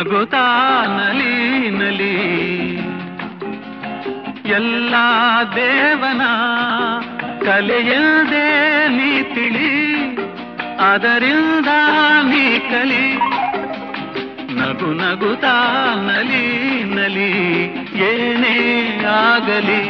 ನಗುತ್ತಾ ನಲಿ ನಲಿ ಎಲ್ಲ ದೇವನ ಕಲೆಯಲ್ದೇ ನೀ ತಿಳಿ ಅದರಿಂದ ನೀ ಕಲಿ ನಗು ನಗುತ್ತಾ ನಲಿ ನಲಿ ಏನೇ ಆಗಲಿ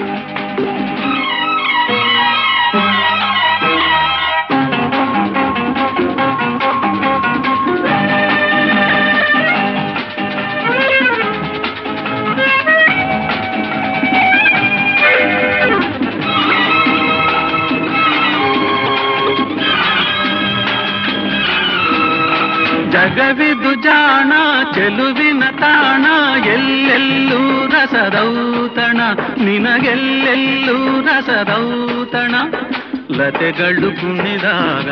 ಜಗವಿದು ಜಾಣ ಚೆಲುವಿನ ತಾಣ ಎಲ್ಲೆಲ್ಲೂ ರಸದೌತಣ ನಿನಗೆಲ್ಲೆಲ್ಲೂ ರಸದೌತಣ ಲತೆಗಳು ಕುಣಿದಾಗ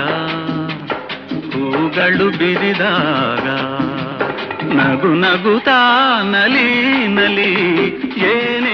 ಹೂಗಳು ಬಿರಿದಾಗ ನಗು ನಗುತ್ತಾ ನಲಿ ನಲಿ ಏನೇ